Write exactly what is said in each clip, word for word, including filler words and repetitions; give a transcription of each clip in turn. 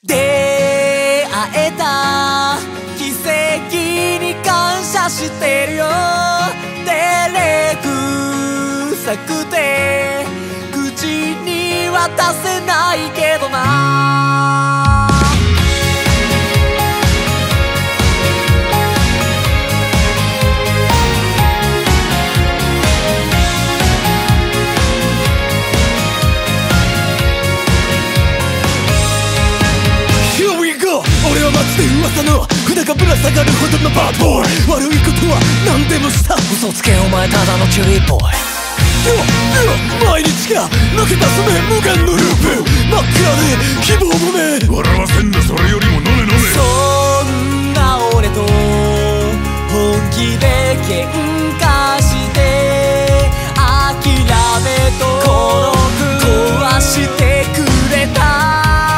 出会えた奇跡に感謝してるよ。照れくさくて口には出せないけどな。俺は街で噂の船がぶら下がるほどのバッドボーイ。悪いことは何でもした。嘘つけお前ただのチュリーボーイ。毎日が抜け出すね無限のループ。真っ暗で希望もね。笑わせんなそれよりも飲め飲め。そんな俺と本気で喧嘩して諦めと孤独壊してくれた。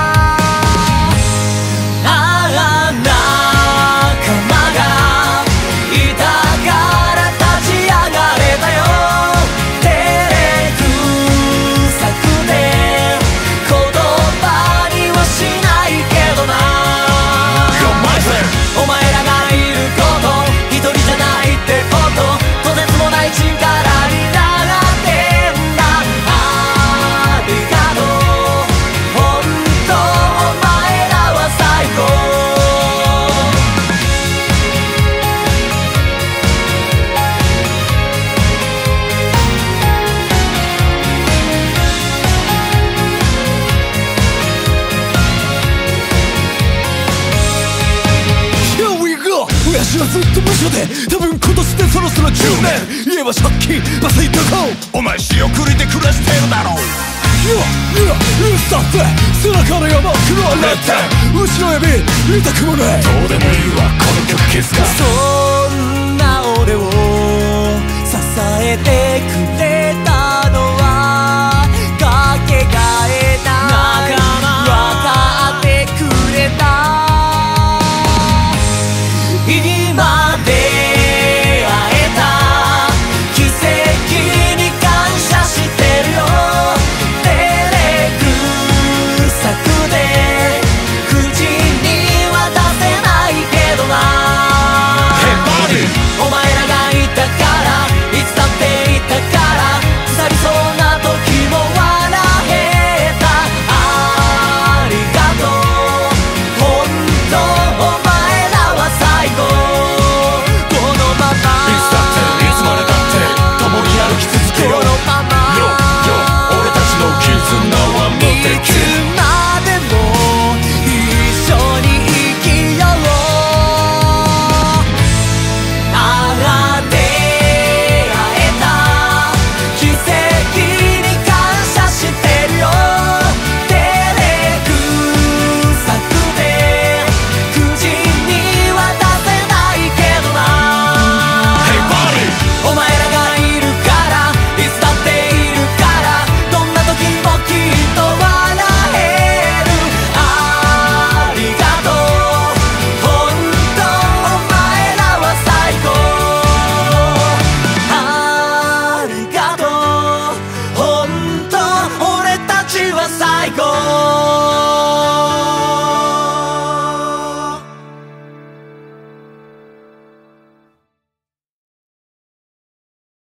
親父はずっと無所で多分今年でそろそろじゅうねん。家は借金バスイどこ。お前仕送りで暮らしてるだろう。うわうわうっさって背中の山黒れて後ろ指見たくもない。どうでもいいわこの曲消すか。そんな俺を支えて